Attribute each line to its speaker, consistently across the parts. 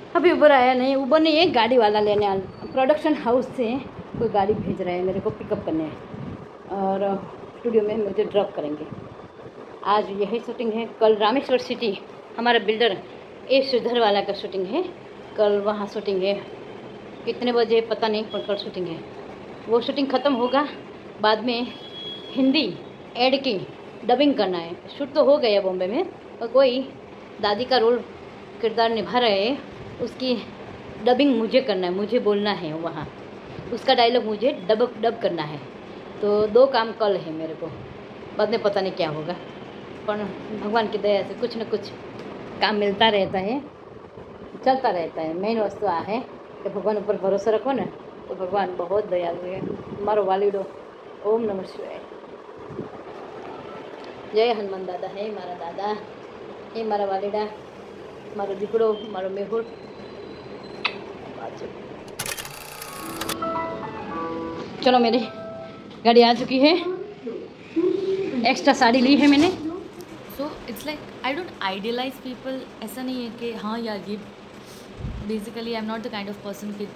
Speaker 1: अभी उबर आया नहीं। उबर ने एक गाड़ी वाला लेने आ, प्रोडक्शन हाउस से कोई गाड़ी भेज रहा है मेरे को पिकअप करने और स्टूडियो में मुझे ड्रॉप करेंगे। आज यही शूटिंग है। कल रामेश्वर सिटी हमारा बिल्डर ए श्रीधर वाला का शूटिंग है। कल वहाँ शूटिंग है, कितने बजे पता नहीं, पर कल शूटिंग है। वो शूटिंग ख़त्म होगा, बाद में हिंदी एड की डबिंग करना है। शूट तो हो गया बॉम्बे में, और कोई दादी का रोल किरदार निभा रहे हैं, उसकी डबिंग मुझे करना है, मुझे बोलना है वहाँ, उसका डायलॉग मुझे डब करना है। तो 2 काम कल है मेरे को, बाद में पता नहीं क्या होगा, पर भगवान की दया से कुछ न कुछ काम मिलता रहता है, चलता रहता है। मेन वस्तु आ है कि भगवान ऊपर भरोसा रखो ना, तो भगवान बहुत दयालु है। मारो वालीडो, ओम नमः शिवाय। जय हनुमान दादा है मारा दादा, हे मारा वालीडा, मारो दीकड़ो, मारो मेहुर। चलो मेरी गाड़ी आ चुकी है, एक्स्ट्रा साड़ी ली है मैंने।
Speaker 2: So it's like I don't idealise people. ऐसा नहीं है कि हाँ यार ये basically I am not the kind of person कि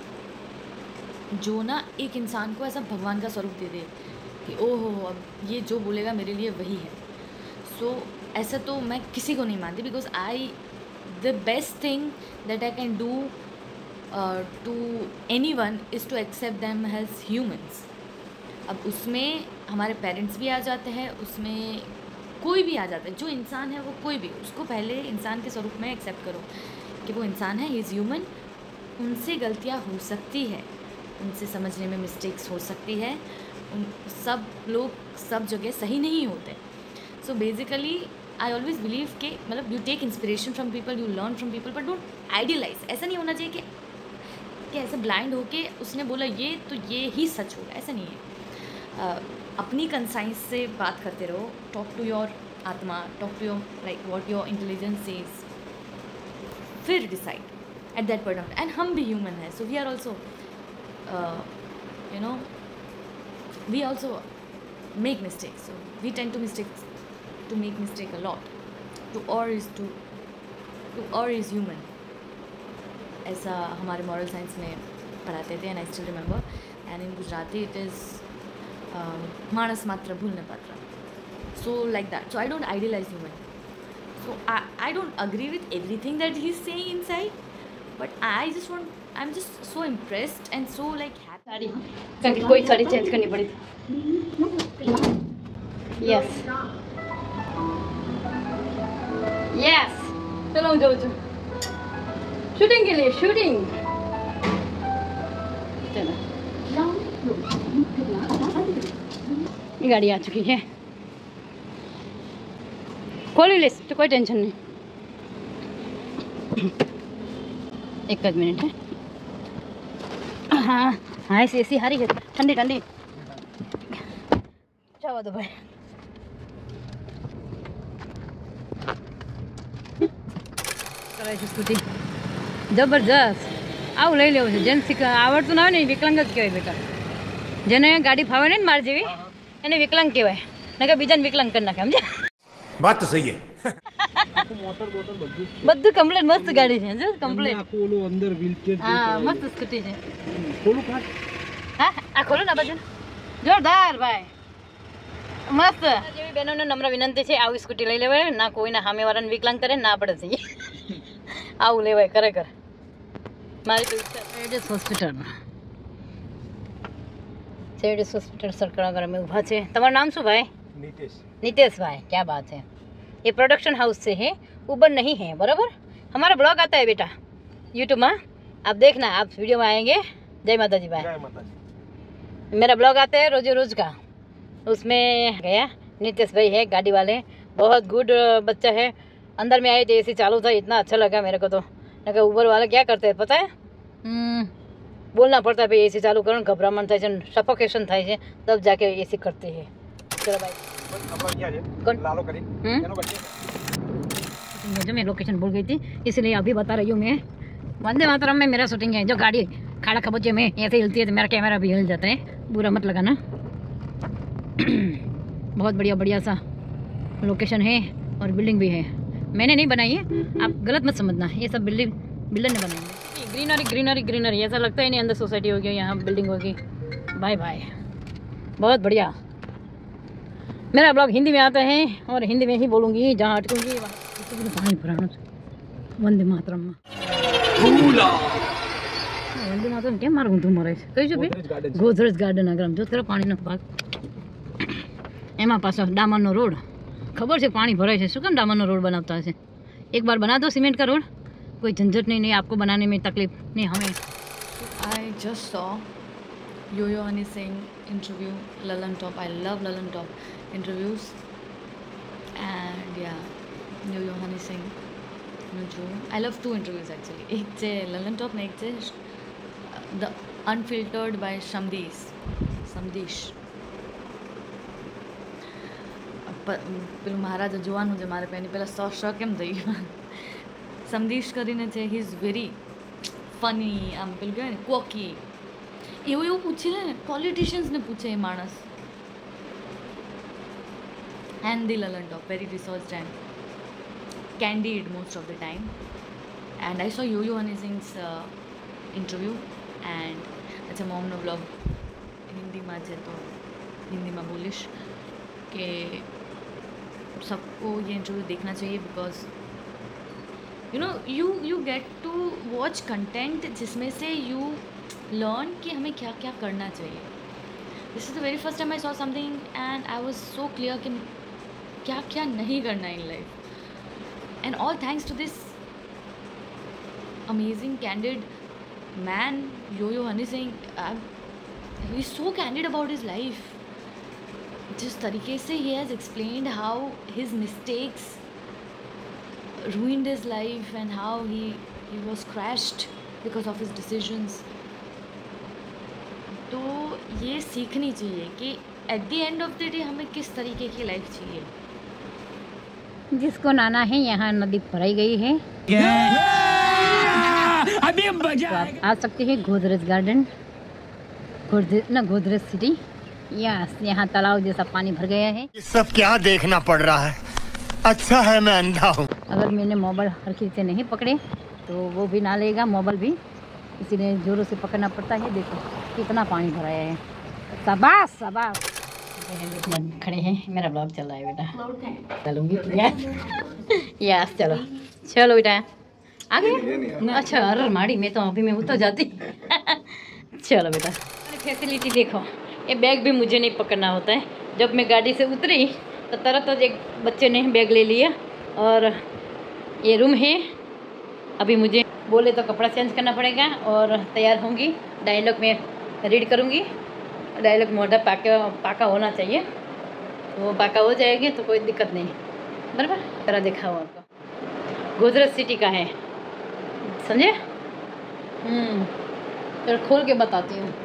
Speaker 2: जो ना एक इंसान को ऐसा भगवान का स्वरूप दे दे कि ओहो अब ये जो बोलेगा मेरे लिए वही है। सो ऐसा तो मैं किसी को नहीं मानती, because I the best thing that I can do to anyone is to accept them as humans. अब उसमें हमारे पेरेंट्स भी आ जाते हैं, उसमें कोई भी आ जाता है, जो इंसान है वो कोई भी, उसको पहले इंसान के स्वरूप में एक्सेप्ट करो कि वो इंसान है, ही इज़ ह्यूमन। उनसे गलतियाँ हो सकती है, उनसे समझने में मिस्टेक्स हो सकती है, उन सब लोग सब जगह सही नहीं होते। So basically I always believe कि मतलब you take inspiration from people, you learn from people, but don't idealise. ऐसा नहीं होना चाहिए कि ऐसे ब्लाइंड होके उसने बोला ये तो ये ही सच होगा, ऐसा नहीं है। अपनी कंसाइंस से बात करते रहो, टॉक टू योर आत्मा, talk to your like what your intelligence says, फिर decide at that point of. And हम भी ह्यूमन है, so we are also you know we also make mistakes, so we tend to make mistake a lot. To err is human, ऐसा हमारे moral science में पढ़ाते थे, and I still remember. And in Gujarati it is मानस मात्र भूलने पात्र, so like that. So I don't idealise human, so I don't agree with everything that he is saying inside, but I am just so impressed and so like happy.
Speaker 1: Sari कोई sari change करनी पड़ी थी। Yes yes, चलो जाओ shooting के लिए, shooting. चलो ये गाड़ी आ चुकी है, खोली ले तो कोई टेंशन नहीं। एक मिनट है। हाँ हाँ, ऐसी हारी है, ठंडी ठंडी। जाओ दो भाई, स्कूटी जबरदस्त। આવું લઈ લેવું છે, જેને આવડતું ના હોય ને એ વિકલાંગ જ કહેવાય બેટા। જેને ગાડી ફાવે ને માર જેવી એને વિકલાંગ કહેવાય, ને કે બીજાને વિકલાંગ કરી નાખે, સમજ્યા?
Speaker 3: વાત તો સહી હે।
Speaker 1: બધું કમ્પ્લીટ મસ્ત ગાડી છે, જો કમ્પ્લીટ
Speaker 4: આખું ઓલું અંદર વ્હીલ ચેર
Speaker 1: હા મસ્ત સ્કૂટી છે।
Speaker 4: ખોલું કાઢ,
Speaker 1: હા આ ખોલો ના બાજુ, જોરદાર ભાઈ, મસ્ત। જેવી બહેનોને નમ્ર વિનંતી છે, આવી સ્કૂટી લઈ લેવાય, ના કોઈના સામેવાળાને વિકલાંગ કરે ના પડે છે, આવું લેવાય ખરેખર। મારી તો ઈચ્છા સેડિસ હોસ્પિટલ સરકળાગર में ઊભા છે। તમારું નામ શું ભાઈ? नितेश भाई, क्या बात है। ये प्रोडक्शन हाउस से है, उबर नहीं है, बराबर। हमारा ब्लॉग आता है बेटा यूट्यूब में, आप देखना, आप वीडियो में आएंगे। जय माता जी भाई। मेरा ब्लॉग आता है रोज रोज का, उसमें गया नितेश भाई है, गाड़ी वाले, बहुत गुड बच्चा है। अंदर में आए तो एसी चालू था, इतना अच्छा लगा मेरे को। तो नहीं उबर वाले क्या करते हैं पता है, बोलना पड़ता है भाई एसी चालू करो, घबरामण થાય છે, સફોકેશન થાય છે, तब जाके एसी करते हैं। चलो भाई जो मैं लोकेशन भूल गई थी, इसलिए अभी बता रही हूँ मैं। वंदे मातरम में मेरा शूटिंग है। जो गाड़ी खाड़ा खबोचे में ऐसे हिलती है तो मेरा कैमरा भी हिल जाता है, बुरा मत लगाना। बहुत बढ़िया बढ़िया सा लोकेशन है और बिल्डिंग भी है, मैंने नहीं बनाई है, आप गलत मत समझना। ये सब बिल्डिंग बिल्डर ने बनाएंगे। ग्रीनरी ग्रीनरी ग्रीनरी, ऐसा लगता ही नहीं अंदर सोसाइटी होगी, यहाँ बिल्डिंग होगी। बाय बाय, बहुत बढ़िया। मेरा ब्लॉग हिंदी में आता है और हिंदी में ही बोलूँगी, जहाँ अटकूँगी वहाँ पानी भरा। वंदे मातरम में वंदे मातरम क्या मारूँ तुम मरे कही छो गोदरेज गार्डन આગળ જો તેરો પાણીનો ભાગ એમાં પાછો ડામરનો રોડ ખબર છે પાણી ભરાય છે શું કામ ડામરનો રોડ બનાવતા હશે एक बार बना दो सीमेंट का रोड कोई झंझट नहीं आपको बनाने में तकलीफ नहीं हमें
Speaker 2: I just saw Yo-Yo Honey Singh interview Lalan Top. I love Lalan Top interviews and yeah Yo-Yo Honey Singh I love two interviews actually. एक છે Lalan Top ને એક છે The Unfiltered by Samdesh. પેલું મહારાજ જોવાનું છે મારે પેની પહેલાં શ કેમ થઈ ગયું સમદીશ કરીને છે હી ઇઝ વેરી ફની આમ પેલું કહેવાય ને કોકી એવું પૂછે ને પોલિટિશિયન્સને પૂછે એ માણસ and the Lalan Top very researched and candid most of the time and I saw Yo-Yo Honey Singh's interview and अच्छा momનો vlog हिंदीમાં છે તો हिंदीમાં બોલીશ કે सबको ये इंटरव्यू देखना चाहिए because you know you get to watch content जिसमें से यू लर्न कि हमें क्या क्या करना चाहिए. This is the very first time I saw something and I was so clear कि क्या क्या नहीं करना in life and all thanks to this amazing candid man Yo-Yo Honey Singh. He is so candid about his life. जिस तरीके से he has explained how his mistakes ruined his life and how he was crushed because of his decisions. तो ये सीखनी चाहिए कि at the end of the day हमें किस तरीके की लाइफ चाहिए.
Speaker 1: जिसको नाना है यहाँ नदी भराई गई है अभी तो आप आ सकते हैं गोदरेज गार्डन गोदरेज सिटी. यहाँ तालाब जैसा पानी भर गया है.
Speaker 3: ये सब क्या देखना पड़ रहा है. अच्छा है मैं अंधा हूँ.
Speaker 1: अगर मैंने मोबाइल हर किसी से नहीं पकड़े तो वो भी ना लेगा मोबाइल भी, इसीलिए जोरों से पकड़ना पड़ता है. देखो कितना पानी भराया है. शाबाश शाबाश. खड़े हैं, मेरा ब्लॉग चल रहा है बेटा. चलूँगी यस चलो चलो बेटा आगे. अच्छा अरे माड़ी मैं तो अभी मैं उतर जाती. चलो बेटा फैसिलिटी देखो. ये बैग भी मुझे नहीं पकड़ना होता है. जब मैं गाड़ी से उतरी तो तुरंत एक बच्चे ने बैग ले लिया और ये रूम है. अभी मुझे बोले तो कपड़ा चेंज करना पड़ेगा और तैयार होंगी. डायलॉग में रीड करूँगी. डायलॉग मोटा पाका होना चाहिए. वो पाका हो जाएगी तो कोई दिक्कत नहीं. बराबर तरह देखा हो आपको. गोदरेज सिटी का है समझे. तो खोल के बताती हूँ.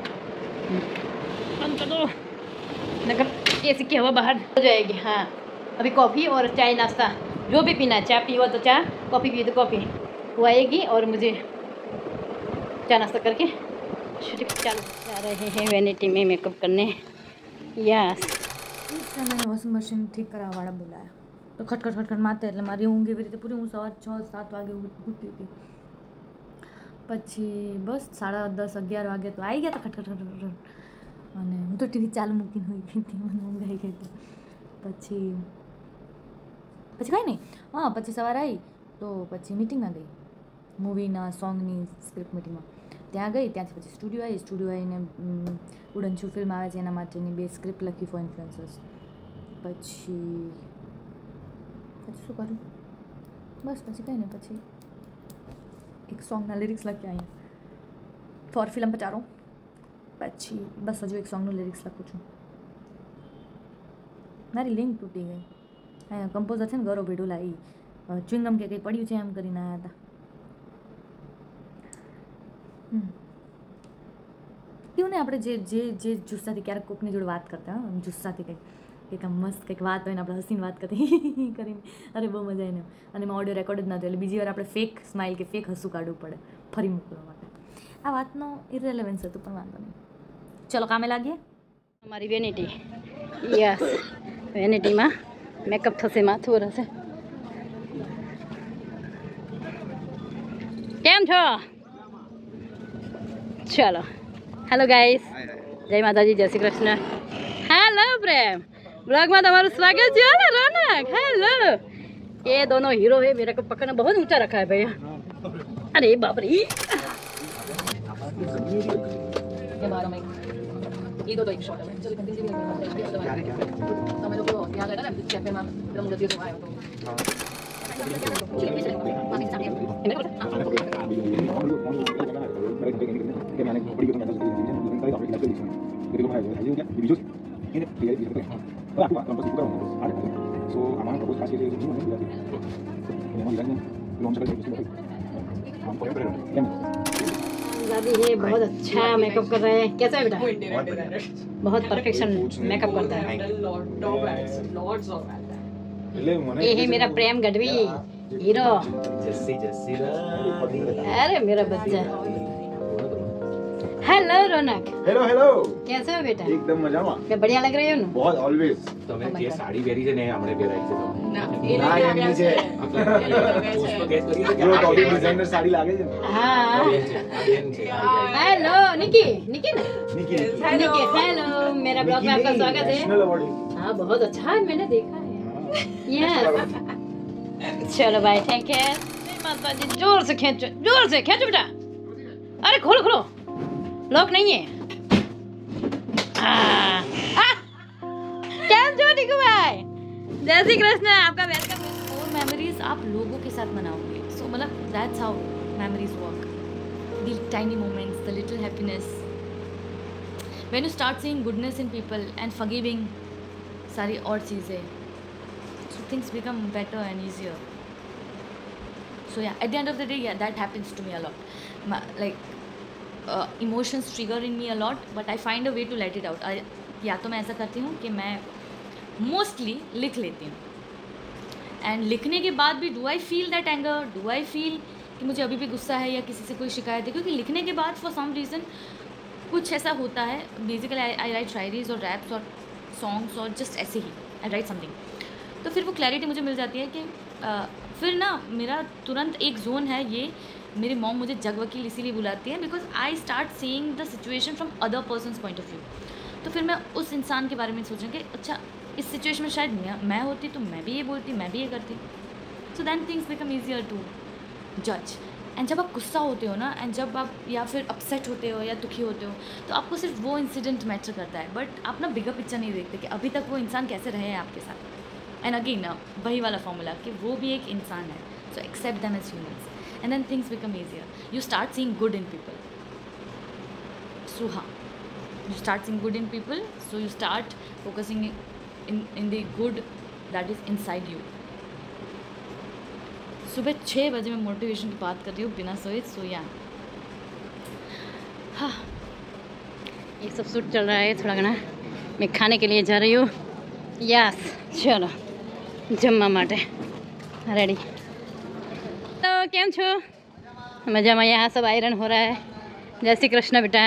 Speaker 1: नगर ऐसी की हवा बाहर हो जाएगी. हाँ अभी कॉफ़ी और चाय नाश्ता जो भी पीना है. चाय पियो तो चाय, कॉफ़ी पियो तो कॉफ़ी. वो आएगी और मुझे चाय नाश्ता करके शूटिंग चालू. जा रहे हैं वैनिटी में मेकअप करने. यस
Speaker 2: मैंने वॉशिंग मशीन ठीक करा वाला बुलाया तो खटखट खटखट मारते એટલે મારી ઊંઘ એવી રીતે પૂરી હું સવાર 6-7 વાગે ઉઠતી હતી. પછી બસ 10:30-11 વાગે તો આવી ગયા તો ખટખટ ખટખટ અને હું તો ટીવી ચાલુ મૂકીને હોઈ ગઈ હતી. મને ઊંઘ આવી ગઈ હતી. પછી કંઈ નહીં. હા પછી સવારે આવી તો પછી મિટિંગમાં ગઈ. મૂવીના સોંગની સ્ક્રિપ્ટ મિટિંગમાં ત્યાં ગઈ. ત્યાંથી પછી સ્ટુડિયો આવીને ઉડનછુ ફિલ્મ આવે છે એના માટેની 2 સ્ક્રિપ્ટ લખી ફોર ઇન્ફ્લુએન્સર્સ. પછી શું કરું બસ પછી કંઈ નહીં. પછી એક સોંગના લિરિક્સ લખ્યા અહીંયા ફોર ફિલ્મ પચારો. પછી બસ હજુ એક સોંગનું લિરિક્સ લખું છું. મારી લિંક તૂટી ગઈ. અહીંયા કમ્પોઝર છે ને ગૌરવ ભેડુલા એ ચ્વિંગમ કે કંઈ પડ્યું છે એમ કરીને આવ્યા હતા. એવું ને આપણે જે જુસ્સાથી ક્યારેક કોકની જોડે વાત કરતા હોય જુસ્સાથી કંઈક આમ મસ્ત કંઈક વાત હોય ને આપણે હસીને વાત કરતી કરીને અરે બહુ મજા આવીને. અને એમાં ઓડિયો રેકોર્ડ જ ના થયો એટલે બીજી વાર આપણે ફેક સ્માઇલ કે ફેક હસું કાઢવું પડે ફરી મૂકવા માટે. આ વાતનો ઇરેલેવન્સ હતું પણ વાંધો નહીં. ચલો કામે લાગીએ.
Speaker 1: અમારી વેનિટી. યસ વેનિટીમાં મેકઅપ થશે, માથું રહેશે. કેમ છો? ચલો હેલો ગાઈસ, જય માતાજી, જય શ્રી કૃષ્ણ. હેલો પ્રેમ, ब्लॉग में तुम्हारा स्वागत है ना रौनक. हेलो, ये दोनों हीरो है. मेरे को पकड़ना बहुत ऊंचा रखा है भैया. अरे बाप रे, ये दो एक शॉट है. चलो कंटिन्यू भी तो मैं लोग को याद है ना कैफे में हम लोग तो आए तो दादी ये बहुत अच्छा मेकअप कर रहे हैं. कैसा है बेटा? बहुत परफेक्शन मेकअप करता है. ये है मेरा प्रेम गढ़वी हीरो. अरे मेरा बच्चा. हेलो रौनक.
Speaker 5: हेलो हेलो,
Speaker 1: कैसे हो बेटा?
Speaker 5: एकदम મજામાં.
Speaker 1: मैं बढ़िया लग रही हूँ ना?
Speaker 5: बहुत ऑलवेज.
Speaker 6: તમે જે સાડી પહેરી છે ને હમણે પહેરાઈ છે તમે
Speaker 5: ના એમની છે
Speaker 6: उसको गैस કરી
Speaker 5: જો ટોપી ડિઝાઇનર સાડી લાગે છે.
Speaker 1: हाँ.
Speaker 6: બેન છે
Speaker 1: हेलो निकी. निकी ना?
Speaker 5: નિકી
Speaker 1: निकी हेलो, मेरा ब्लॉग में आपका स्वागत है.
Speaker 5: National award.
Speaker 1: हाँ बहुत अच्छा है, मैंने देखा है. यस. चलो भाई, थैंक यू. माता जी, जोर से खींचो, जोर से खींचो बेटा. अरे खोलो खोलो, लॉक नहीं है. क्या जो निकू भाई, जय श्री कृष्ण. आपका वेलकम.
Speaker 2: और मेमोरीज आप लोगों के साथ मनाओगे. सो मतलब that's how memories work. The tiny moments, the little happiness, when you start seeing goodness in people and forgiving सारी और चीज़ें, so things become better and easier. So yeah at the end of the day, yeah that happens to me a lot. Like emotions trigger in me a lot, but I find a way to let it out. या तो मैं ऐसा करती हूँ कि मैं mostly लिख लेती हूँ, एंड लिखने के बाद भी do I feel that anger, do I feel कि मुझे अभी भी गुस्सा है या किसी से कोई शिकायत है, क्योंकि लिखने के बाद फॉर सम रीज़न कुछ ऐसा होता है. बेसिकली आई राइट शायरीज और रैप्स और सॉन्ग्स और जस्ट ऐसे ही आई राइट समथिंग, तो फिर वो क्लैरिटी मुझे मिल जाती है कि फिर ना मेरा तुरंत एक जोन है. ये मेरी मॉम मुझे जग वकील इसीलिए बुलाती है, because I start seeing the situation from other person's point of view. तो फिर मैं उस इंसान के बारे में सोचूँ कि अच्छा इस सिचुएशन में शायद मैं होती तो मैं भी ये बोलती, मैं भी ये करती. So then things become easier to जज. एंड जब आप गुस्सा होते हो ना, एंड जब आप या फिर अपसेट होते हो या दुखी होते हो, तो आपको सिर्फ वो इंसिडेंट मैटर करता है, बट आप ना बिगर पिक्चर नहीं देखते कि अभी तक वो इंसान कैसे रहे हैं आपके साथ. एंड अगेन वही वाला फॉर्मूला कि वो भी एक इंसान है, so accept them as humans, and then things become easier. You start seeing good in people. So हाँ, you start seeing good in people, so you start focusing in the good that is inside you. सुबह 6 बजे मैं motivation की बात कर रही हूँ बिना सोए. सो या हाँ, ये सब शूट चल रहा है थोड़ा घना. मैं खाने के लिए जा रही हूँ. यस, चलो जम्मा माटे रेडी. तो केम छो? मजामा. यहाँ सब आयरन हो रहा है. जय श्री कृष्ण बेटा.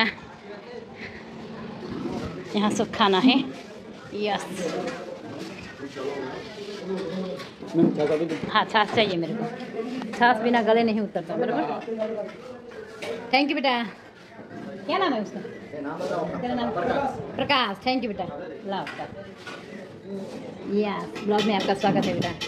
Speaker 2: यहाँ सब खाना है. यस. हाँ, छाछ चाहिए मेरे को. छाछ बिना गले नहीं उतरता. बराबर. थैंक यू बेटा. क्या नाम है उसका? तेरा नाम? प्रकाश. थैंक यू बेटा. लाओ. यस, ब्लॉग में आपका स्वागत है बेटा.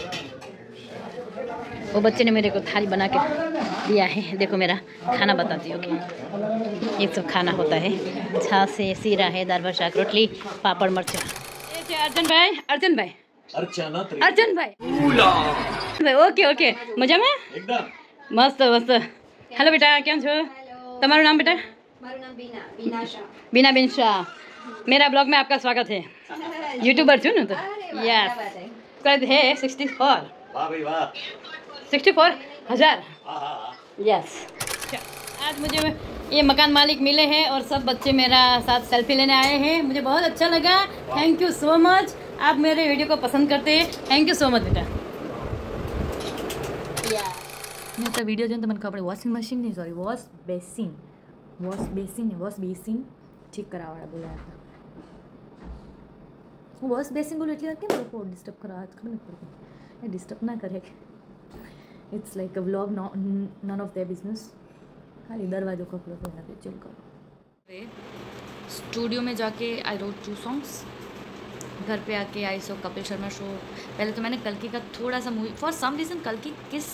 Speaker 2: वो बच्चे ने मेरे को थाली बना के दिया है. देखो मेरा खाना बताती हूँ कि ये सब खाना होता है. छाछ है, सीरा है, दाल भात, शाक, रोटली, पापड़, मरचा. अर्जुन भाई, अर्जुन भाई, अर्जुन भाई, ओके ओके. मजा में
Speaker 6: એકદમ
Speaker 1: मस्त मस्त. हेलो बेटा, કેમ છો? તમારું નામ બેટા?
Speaker 7: મારું નામ બીના શાહ.
Speaker 1: बीनाबेन शाह. मेरा ब्लॉग में आपका स्वागत है. यूट्यूबर छू ना तो. यस. कर है 64.
Speaker 6: વાહ ભાઈ વાહ.
Speaker 1: 64,000.
Speaker 6: હા હા હા.
Speaker 1: यस. आज मुझे ये मकान मालिक मिले हैं और सब बच्चे मेरा साथ सेल्फी लेने आए हैं. मुझे बहुत अच्छा लगा. Thank you so much. आप मेरे वीडियो को पसंद करते हैं. थैंक यू सो मच बेटा.
Speaker 2: મેં તો વિડીયો જોઈને તો મને ખબર વોશિંગ મશીન નહીં, સોરી વોશ બેસિન ठीक करावाड़ा बोलाया था. वो वॉश बेसिन बोलो એટલે કેમ લોકો ડિસ્ટર્બ કરવા ખબર નથી પડતી. એ ડિસ્ટર્બ ના કરે. It's like a vlog, none of their business. खाली दरवाजो खपड़ो तो यहाँ चिल करो। स्टूडियो में जाके आई रोट 2 सॉन्ग्स। घर पे आके I saw Kapil Sharma show. पहले तो मैंने कल्कि का थोड़ा सा मूवी, फॉर सम रीज़न कल्कि किस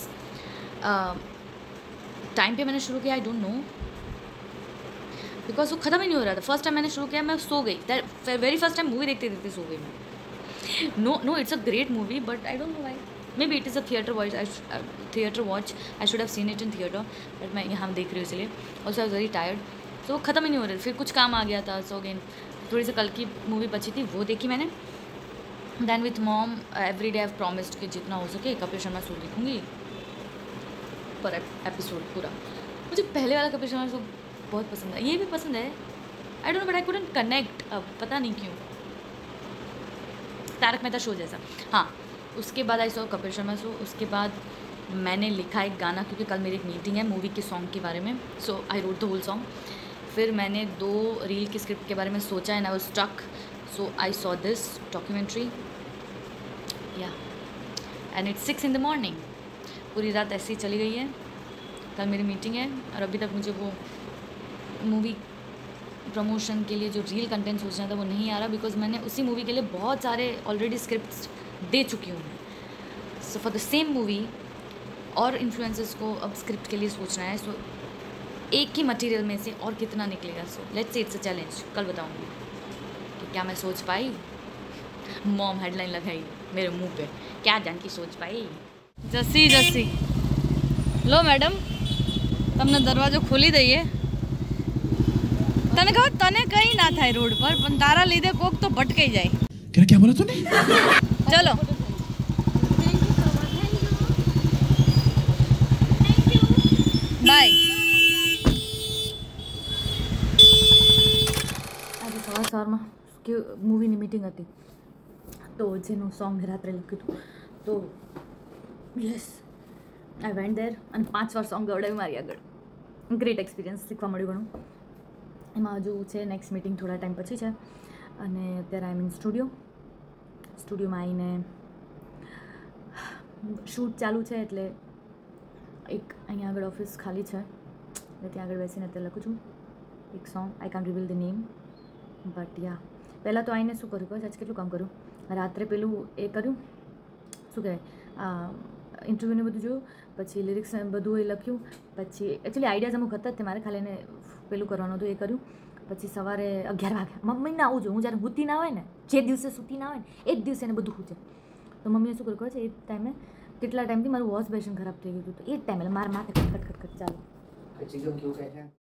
Speaker 2: टाइम पे मैंने शुरू किया आई डोंट नो, बिकॉज वो ख़त्म ही नहीं हो रहा था। फर्स्ट टाइम मैंने शुरू किया मैं सो गई, वेरी फर्स्ट टाइम मूवी देखते देखते सो गई मैं। No it's a great movie but I don't know why, maybe it is a theatre watch. I should have seen it in theatre, but मैं यहाँ देख रही हूँ इसलिए। Also I was very tired, तो ख़त्म ही नहीं हो रहा। फिर कुछ काम आ गया था, सो अगेन थोड़ी सी कल की मूवी बची थी वो देखी मैंने। Then with mom every day I promised कि जितना हो सके कपिल शर्मा शो देखूँगी पर एपिसोड पूरा। मुझे पहले वाला कपिल शर्मा शो बहुत पसंद है, ये भी पसंद है, I don't know but I couldn't connect, अब पता नहीं क्यों, तारक मेहता शो जैसा। हाँ, उसके बाद I saw Kapil Sharma show. उसके बाद मैंने लिखा एक गाना, क्योंकि कल मेरी एक मीटिंग है मूवी के सॉन्ग के बारे में, so I wrote the whole song. फिर मैंने 2 रील की स्क्रिप्ट के बारे में सोचा and I was stuck, so I saw this documentary yeah and it's 6 in the morning। पूरी रात ऐसे ही चली गई है। कल मेरी मीटिंग है और अभी तक मुझे वो मूवी प्रमोशन के लिए जो रील कंटेंट सोचना था वो नहीं आ रहा, बिकॉज मैंने उसी मूवी के लिए बहुत सारे ऑलरेडी स्क्रिप्ट्स दे चुकी हूँ मैं। So for the same movie और इन्फ्लुएंसर्स को अब स्क्रिप्ट के लिए सोचना है। सो एक ही मटेरियल में से और कितना निकलेगा। So let's say it's a challenge. कल बताऊँगी कि क्या मैं सोच पाई। मॉम हेडलाइन लगाई मेरे मुंह पे, क्या जान की सोच पाई। जसी जसी लो मैडम तमने दरवाજો खोली दઈએ। तने कहूँ तने कहीं ना था रोड पर, पण तारा लीधे कोक तो भटकाई जाए।
Speaker 3: क्या बोला तूने?
Speaker 2: चलो बाय। આજે સવારમાં કે મૂવીની મીટિંગ હતી, તો જેનું સોંગ રાત્રે લખ્યું હતું, તો યસ આઈ વેન્ટ દેર અને 5 વાર સોંગ ગવડાવી મારી આગળ. ગ્રેટ એક્સપિરિયન્સ, શીખવા મળ્યું ઘણું. એમાં હજુ છે નેક્સ્ટ મીટિંગ થોડા ટાઈમ પછી છે, અને અત્યારે આઈ મીન સ્ટુડિયોમાં આવીને શૂટ ચાલુ છે, એટલે એક અહીંયા આગળ ઓફિસ ખાલી છે, એટલે ત્યાં આગળ બેસીને અત્યારે લખું છું એક song. I can't reveal the name, but yeah પહેલાં તો આવીને શું કર્યું ખબર છે, આજ કેટલું કામ કર્યું. રાત્રે પેલું એ કર્યું, શું કહેવાય, ઇન્ટરવ્યૂને બધું જોયું, પછી લિરિક્સ બધું એ લખ્યું, પછી એકચ્યુઅલી આઈડિયાઝ અમુક હતા જ તે મારે ખાલી એને પેલું કરવાનું હતું, એ કર્યું. પછી સવારે 11 વાગે મમ્મીને આવું જોઈએ, હું જ્યારે સૂતી ના હોય ને, જે દિવસે સૂતી ના હોય ને એ જ દિવસે એને બધું સૂચે. તો મમ્મીએ શું કર્યું ખબર છે, એ ટાઈમે કેટલા ટાઈમથી મારું વોશ બેસન ખરાબ થઈ ગયું હતું, તો એ જ ટાઈમે મારા માથે ખટખટ ચાલુ.